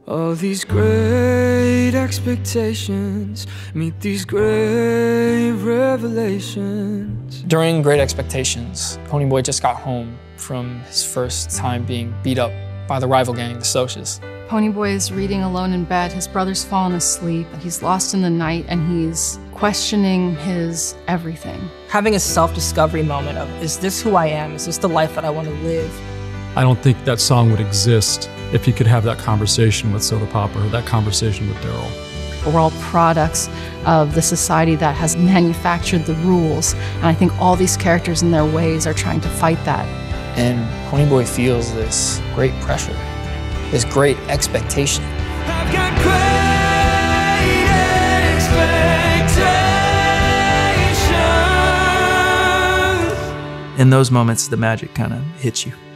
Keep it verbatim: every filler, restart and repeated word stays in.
All these great expectations meet these great revelations. During Great Expectations, Ponyboy just got home from his first time being beat up by the rival gang, the Socias. Ponyboy is reading alone in bed. His brother's fallen asleep. He's lost in the night, and he's questioning his everything. Having a self-discovery moment of, is this who I am? Is this the life that I want to live? I don't think that song would exist if he could have that conversation with Soda Pop or that conversation with Daryl. We're all products of the society that has manufactured the rules, and I think all these characters in their ways are trying to fight that. And Ponyboy feels this great pressure, this great expectation. I've got great expectations. In those moments, the magic kind of hits you.